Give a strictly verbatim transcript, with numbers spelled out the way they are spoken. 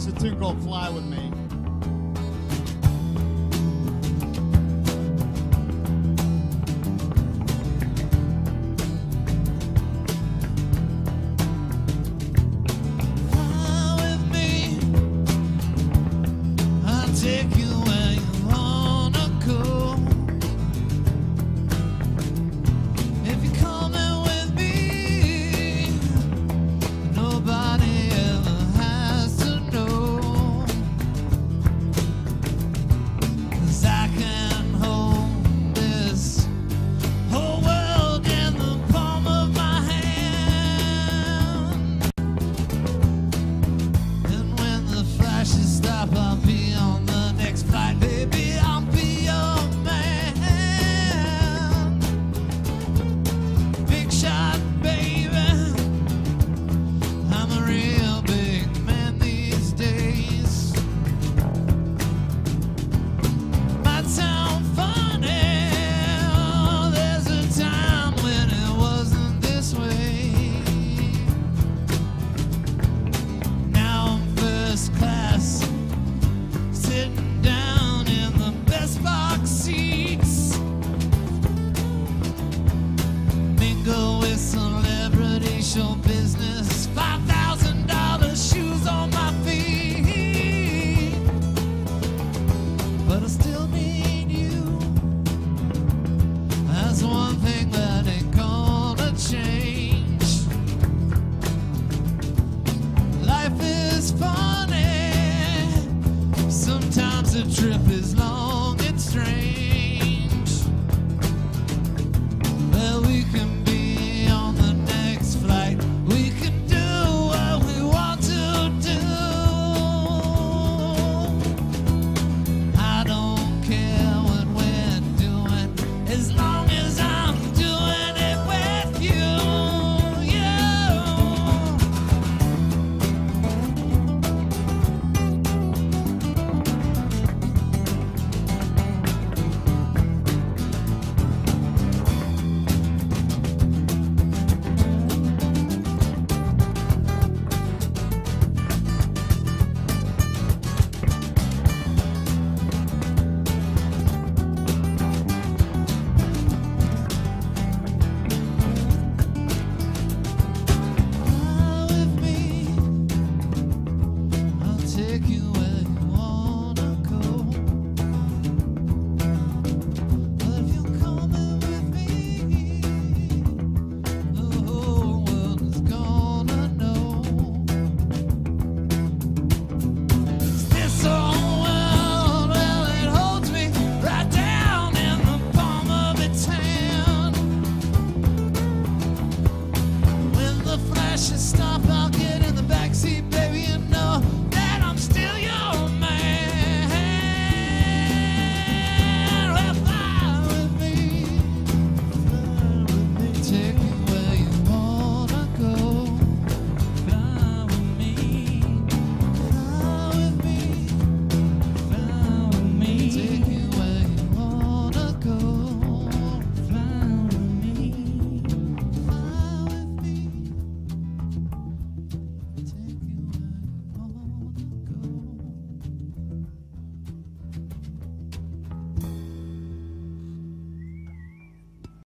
a tune called Fly With Me. Take you where you wanna go. If you're coming with me, nobody ever has to know. 'Cause I can hold this whole world in the palm of my hand. And when the flashes stop, I'll be on the next flight, baby, I'll be your man. Big shot, baby, I'm a real big man these days. Might sound funny, there's a time when it wasn't this way. Now I'm first class, sitting down in the best box seats. Mingle with celebrity show business, five thousand dollar shoes on my feet. But I still need you. That's one thing that ain't gonna change. Life is funny. Sometimes the trip is long and strange. Well, we can be on the next flight. We can do what we want to do. I don't care what we're doing, as long as I'm doing it with you. Fly with me, I'll take you where you wanna go. But if you're coming with me, the whole world is gonna know. 'Cause this whole world, well, it holds me right down in the palm of its hand. When the flashes stop,